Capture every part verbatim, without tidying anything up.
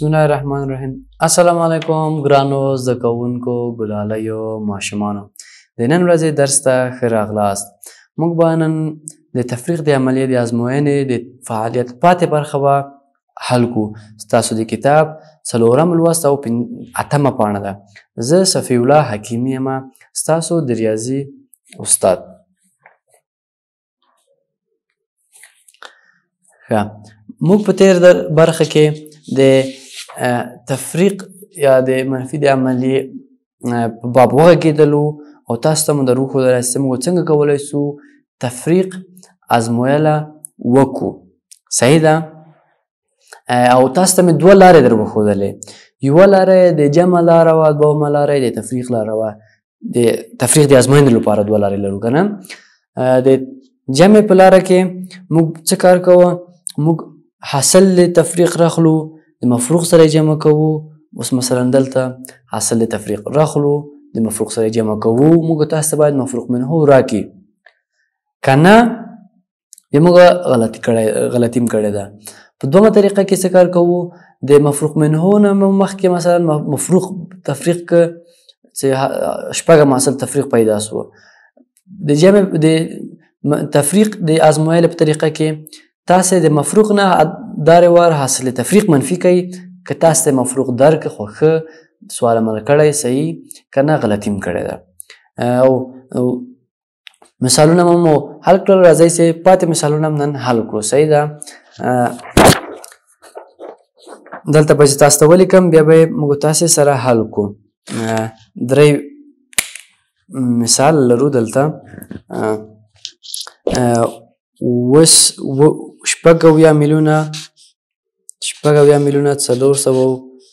بسم الله الرحمن الرحیم. السلام علیکم ګرانو زده کوونکو، ګلالیو، ماشومانو. د نن ورځې درس ته ښه راغلاست. موږ به نن د تفریق د عملیې د ازموینې د فعالیت پاتې برخه به حل کړو. ستاسو د کتاب څلورم لوست او اتمه پاڼه ده. زه صفی الله حکیمي یم، ستاسو د ریاضي استاد. ښه، موږ په تیر برخه کې د تفریق یا د منفي د عملیې په باب وغږېدلو او تاسو ته مو در وښودله چې موږ څنګه کولی شو تفریق ازمویله وکړو. صحیح ده؟ او تاسو ته مې دوه لارې در وښودلې. یوه لاره یې د جمع لاره وه، دویمه لاره یې د تفریق لاره وه. د تفریق د ازموینې لپاره دوه لارې لرو که نه. د جمع په لاره کې موږ څه کار کوو؟ موږ حاصل د تفریق راخلو، د مفروق سره جمع کوو. اوس مثلا دلته حاصل د تفریق راخلو، د مفروق سره جمع کوو. موږ تاسو ته باید مفروق منهو راکړي، که نه بیا موږ غلطي کړی غلطي م کړې ده. په دومره طریقه کې څه کار کوو؟ د مفروق منهو نه مخکې مثلا مفروق تفریق که چې شپږم حاصل تفریق پیدا سو، د جمع د تفریق د ازمویلې په طریقه کې تاسې د مفروق نه دارې وار حاصل تفریق منفي کوي. که تاسې د مفروق درک خو ښه سوال عمل کړی صحیح، که نه غلطي م کړې ده. او مثالونه مو حل کړل. راځئ چې پاتې مثالونه هم نن حل کړو. صحیح ده؟ دلته به چې تاسو ته ولیکم، بیا به یې موږ تاسې سره حل کړو. درې مثال لرو دلته. اوس شپږ اویا میلیونه شپږ اویا میلیونه څلور سوه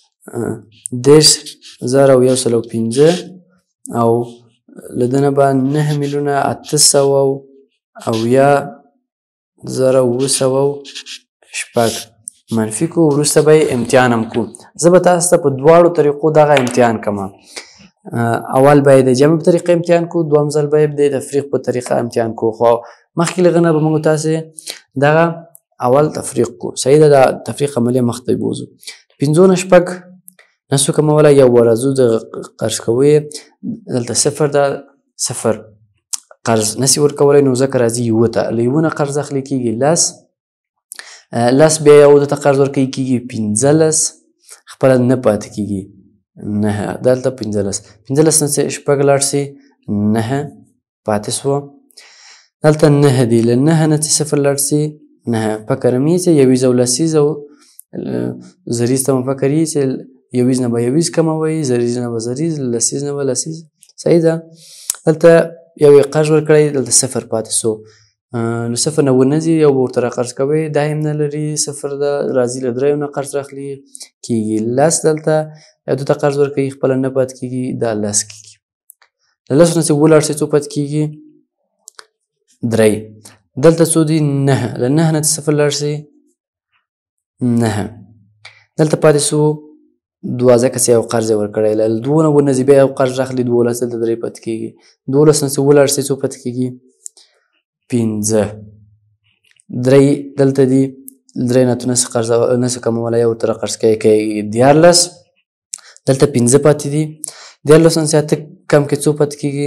دېرش زره او یو سل او پنځه، او له ده نه به نهه میلیونه اته سوه اویا زره اوه سوه شپږ منفي کړو. وروسته به یې امتحان هم کړو. زه به تاسو ته په دواړو طریقو دغه امتحان کوم. اول به یې د جمع په طریقه امتحان کړو، دویم ځل به یې د تفریق په طریقه امتحان کړو. خو مخکې له هغه نه به موږ تاسې دغه اول تفریق کړو. صحیح ده؟ د تفریق عملیه مخته بوځو. پنځو نه شپږ نسو کمولی، یو ورځو د قرض کوی دلته صفر ده، صفر قرض نسی ورکولی، نو ځکه راځي یوه ته. له یوه نه قرض اخلی کېږي لس، لس بیا یو ته قرض ورکوي کېږي پنځلس، خپله نه پاتې کېږي نهه. دلته پنځلس، پنځلس نه شپږ لاړ سي نهه پاتې سوه. دلته نهه دی، له نهه نه چې صفر لاړ سي نهه. فکر مې چې یویز او لسیز او زریز ته مو فکر یې چې یویز نه به یویز کموئ، زریز نه به زریز، لسیز نه به لسیز. صحیح ده؟ دلته یو یې قرض ورکړی، دلته صفر پاتې سو. نو صفر نه ونه ځي، یو به ورته راقرض کوئ، دا هم نه لري، صفر ده، راځي له دریو نه قرض راخلي کېږي لس. دلته یو دوه ته قرض ورکوي، خپله نه پاتې کېږي، دا لس کېږي. له لسو نه چې اووه لاړ شي څو پاتې کېږي؟ درې. دلته څو دي؟ نهه. له نهه نه چې صفر لاړ شي نهه. دلته پاتې سو دوه، ځکه چې یو قرض یې ورکړی. له دوو نه ونه ځي، بیا یو قرض راخلي دولس، دلته درې پاتې کېږي. دولس نه چې اووه لاړ شي څو پاتې کېږي؟ پنځه. درې دلته دي، درې نه نسي قرض نسي کمولی، یو ورته راقرض کوي کېږي دیارلس. دلته پنځه پاتې دي. دیارلس نه چې اته کم کړي څو پاتې کېږي؟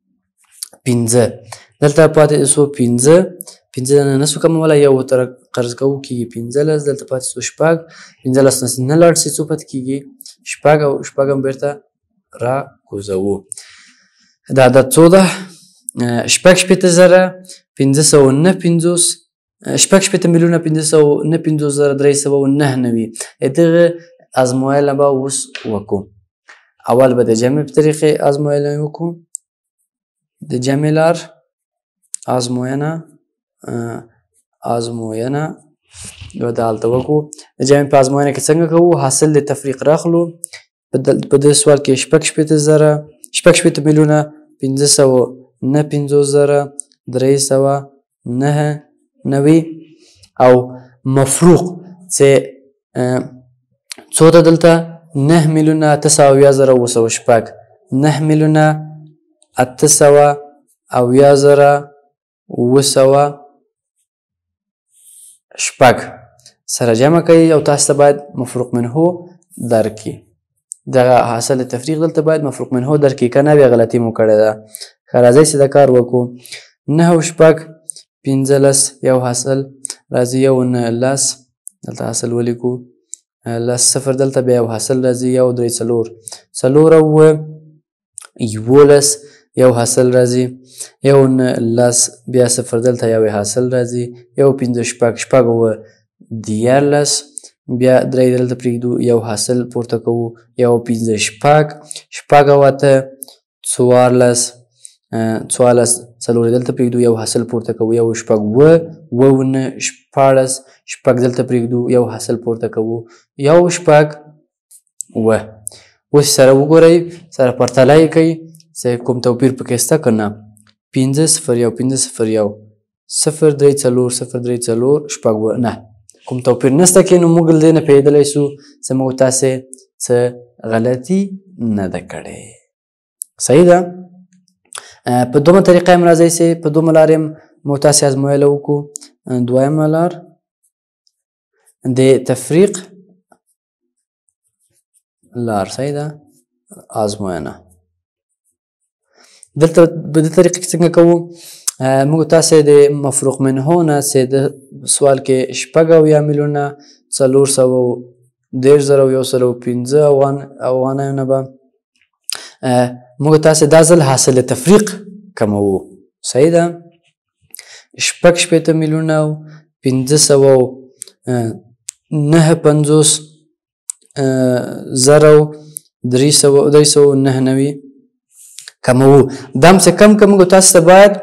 پنځه. دلته پاتې سو پنځه، پنځه نه نسو کمولی، یو ورته قرض کوو کېږي پنځلس. دلته پاتې سو شپږ، پنځلس نه نه لاړ شي څو پاتې کېږي؟ شپږ، او شپږ هم بېرته راکوزوو. دا عدد څو ده؟ شپږ شپېته زره پنځه سوه نه پنځوس، شپږ شپېته میلیونه پنځه سوه نه پنځوس زره درې سوه نهه نوي. دغه ازمویله به اوس وکړو. اول به د جمع په طریقې ازمویله وکړو، د جمع لار ازموینه ازموینه به دلته وکړو. د جمع په ازموینه کې څنګه کوو؟ حاصل د تفریق راخلو. په دې سوال کې شپږ شپېته زره شپږ شپېته میلیونه پنځه سوه نه پنځوس زره درې سوه نهه نوي، او مفروق چې څو ده دلته؟ نهه میلیونه اته سوه اویا زره اوه سوه شپږ، نهه میلیونه اته سوه اویا زره اوه سوه شپږ. سره جمع کوي او تاسو ته باید مفروق منه درکړي. دغه حاصل تفریق دلته باید مفروق منه درکړي که نه بیا غلطي مو کړې ده. ښه راځئ چې دا کار وکړو. نهه او شپږ پنځلس یو حاصل راځي یو نه لس دلته حاصل ولیکو لس صفر دلته بیا یو حاصل راځي یو درې څلور څلور او اووه یولس یو حاصل راځي یو نه لس بیا صفر دلته یو حاصل راځي یو پنځه شپږ شپږ اووه دیارلس بیا درې دلته پرېږدو یو حاصل پورته کوو یو پنځه شپږ شپږ او اته څوارلس څوارلس څلور دلته پرېږدو یو حاصل پورته کوو یو شپږ اووه اووه نه شپاړس شپږ دلته پرېږدو یو حاصل پورته کوو یو شپږ اووه. اوس سره وګورئ سره پرتله یې کوئ چې کوم توپیر پکې شته که نه. پنځه صفر یو پنځه صفر یو صفر درې څلور صفر درې څلور شپږ اووه نه کوم توپیر نشته کې نو موږ له دې نه پوهېدلی شو چې موږ تاسې څه غلطي نه ده کړې. صحیح ده. په دومره طریقه هم راځئ چې په دومره لارې هم موږ تاسې ازمویله وکړو. دویمه لار د تفریق لار صحیح ده ازموینه. دلته په دې طریقه کې څنګه کوو موږ تاسې د مفروق منه نه چې د سوال کې شپږ اویا میلیونه څلور سوه دېرش زره یو سل او پنځه افغانیو نه به موږ تاسې دا ځل حاصل تفریق کموو. صحیح ده. شپږ شپېته میلیونه او پنځه سوه نهه پنځوس زره درې سوه نهه نوي کموو. دا هم چې کم که موږ تاسو ته باید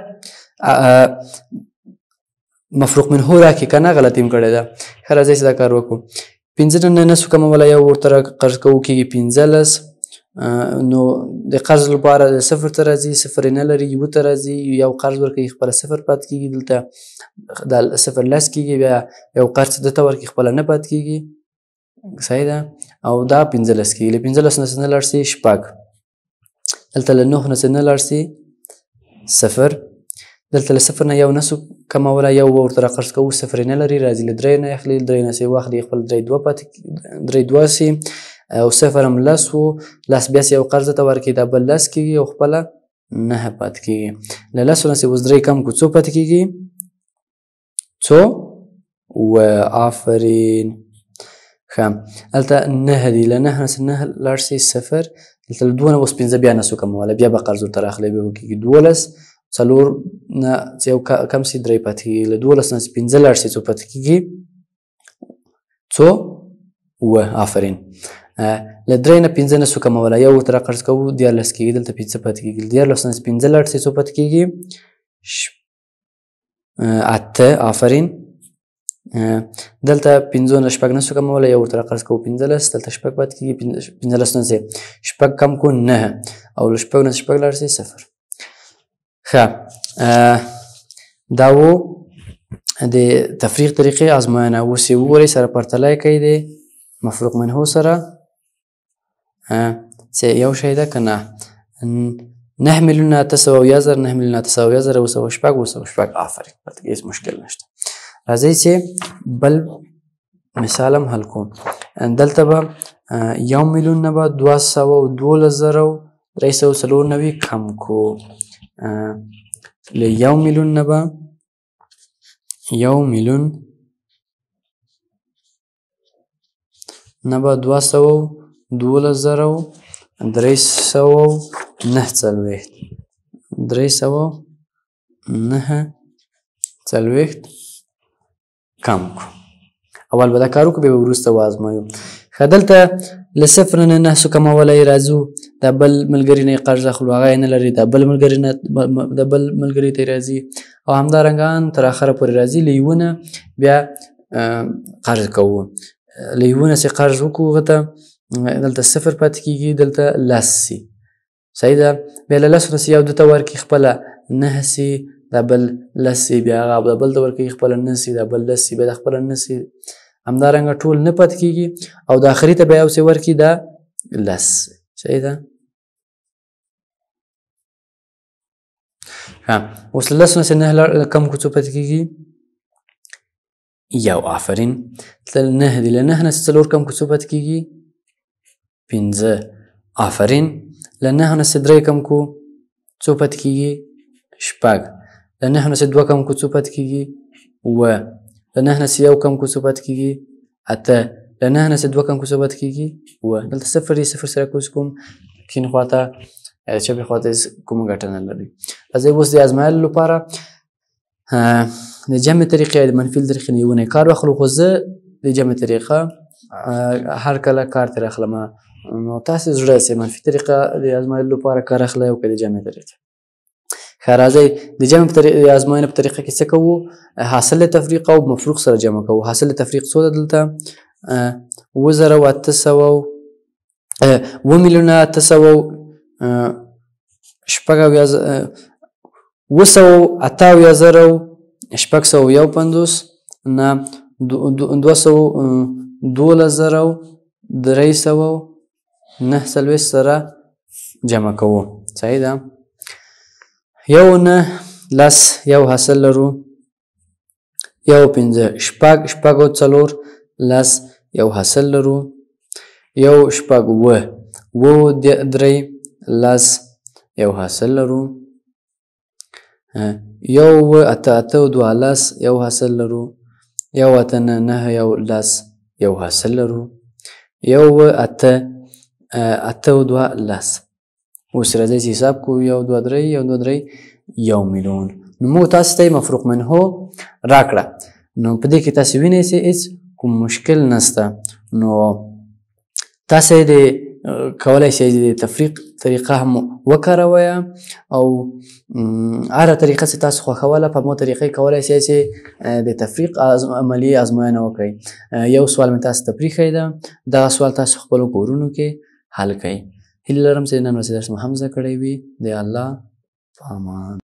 مفروق منه راکړي که نه غلطي م کړې ده. ښه راځئ چې دا کار وکړو. پنځه نه نه سو کمولی یو ورته قرض کوو کېږي پنځلس نو د قرض لپاره د صفر ته راځي صفر یې نه لري یوه ته راځي یو قرض ورکوي خپله صفر پاتې کېږي دلته دا صفر لس کېږي بیا یو قرض ده ته ورکوي خپله نه پاتې کېږي. صحیح ده. او دا پنځلس کېږي له پنځلس نه نه لاړ شي شپږ دلته له نهه نه نه لاړ شي صفر دلته له صفر نه یو نه سو کمولی یو به ورته راقرض کوو صفر یې نه لري راځي له درې نه اخلي درې نه سې واخلي خپل درې دوه پاتې درې دوه سي او صفر هم لس و لس بیا یو قرض ته ورکړي دا بل لس کېږي او خپله نهه پاتې کېږي له لسو نه اوس درې کم کړو څو پاتې کېږي څو اووه. آفرین. ښه هلته نهه دي له نهه نه نهه لاړ شي صفر دلته له دوه نه اوس پنځه بیا نه سو کمولی بیا به قرض ورته راخلی بیا به کېږي دولس څلور نه چې یو کم شي درې پاتې کېږي له دولس نه چې پنځه لاړ شي څو پاتې کېږي څو اووه. آفرین. له درې نه پنځه نه سو کمولی یو ورته راقرض کوو دیارلس کېږي دلته پنځه پاتې کېږي له دیارلس نه چې پنځه لاړ شي څو پاتې کېږي اته. آفرین. دلته پنځو نه شپږ نه سو کمولی یو ورته راقرض کوو پنځلس دلته شپږ پاتې کېږي پنځلس نه چې شپږ کم کړو نهه او له شپږ نه شپږ لاړ شي صفر. ښه دا و د تفریق طریقې ازموینه. اوس یې وګورئ سره پرتله یې کوئ د مفروق منه سره چې یو شی ده که نه. نهه میلیونه اته سوه اویا زره نهه میلیونه اته سوه اویا زره اوه سوه شپږ اوه سوه شپږ. آفرین. هېڅ مشکل نشته. راځئ چې بل مثال هم حل کوو. دلته به یو میلیون نه به دوه سوه او دولس زره درې سوه څلور نوي کم کړو. له یو میلیون نه به یو میلیون نه به دوه سوه دولس زره درې سوه نهه څلوېښت درې سوه نهه څلوېښت کم کړو. اول به دا کار وکړو بیا به وروسته وازمویو. ښه دلته له صفر نه نه سو کمولی راځو دا بل ملګري نه یې قرض اخلو هغه یې نه لري دا بل ملګري نه د بل ملګري ته یې راځي او همدارنګه تر اخره پورې راځي. له یوه نه بیا قرض کوو له یوه نه چې قرض وکړو هغه ته دلته صفر پاتې کېږي دلته لس سي. صحیح ده. بیا له لسو نه چې یو ده ته ورکړي خپله نهه سي دا بل لس سي بیا هغه د بل ته ورکوي خپله نه سي دا بل لس سي بیا د خپله نه سي همدارنګه ټول نه پاتې کېږي او د آخري ته بیا یو څه ورکړي دا لس. صحیح ده. ښه اوس له لسو نه چې نهه کم کړو څو پاتې کېږي یو. آفرین. نهه دي له نهه نه چې څلور کم کړو څو پاتې کېږي پنځه. آفرین. له نهه نه چې درې کم کړو څو پاتې کېږي؟ شپږ. له نهه نه چې دوه کم کړو څو پاتې کېږي؟ اووه. له نهه نه چې یو کم کړو څو پاتې کېږي؟ اته. له نهه نه چې دوه کم کړو څو پاتې کېږي؟ اووه. دلته صفر یې صفر سره کوز کوم کیڼ خواته چپې خواته کومه ګټه نه لري. راځئ اوس د ازمایلو لپاره د جمع طریقې د منفي طریقې نه یوونه کار واخلو، خو زه د جمع طریقه هر کله کار ترې اخلم، نو تاسې زړه سئ منفي طریقه د ازمایلو لپاره کار اخلئ او که د جمع طریقه. ښه راځئ د جمع د ازموینې په طریقه کې څه کوو؟ حاصل تفریق او مفروق سره جمع کوو. حاصل تفریق څو ده دلته؟ اووه زره او اته سوه اووه میلیونه اته سوه شپږ اویا اووه سوه اته اویا زره شپږ سوه یو پنځوس نه دوه سوه دولس زره درې سوه نهه څلوېښت سره جمع کوو. صحیح ده؟ یو نه لس یو حاصل لرو، یو پنځه شپږ شپږ او څلور لس یو حاصل لرو، یو شپږ اووه اووه درې لس یو حاصل لرو، یو اووه اته اته او دوه لس یو حاصل لرو، یو اته نه نهه یو لس یو حاصل لرو، یو اووه اته اته او دوه لس. اوس راځئ چې حساب کوو، یو دوه درې یو دوه درې یو میلیون. نو موږ تاسو ته مفروق منحو راکړه، نو په دې کې تاسې وینئ چې هېڅ کوم مشکل نشته. نو تاسې د کولی شئ د تفریق طریقه هم وکاروئ او هره طریقه چې تاسو خوښوله په مو طریقه یې کولی شئ چې د تفریق عملي ازموینه وکړئ. یو سوال مې تاسو ته پرېښی ده، دغه سوال تاسو خپلو کورونو کې حل کړئ. هیله لرم چې نن ورځې درس مو هم زده کړی وي. د الله په امان.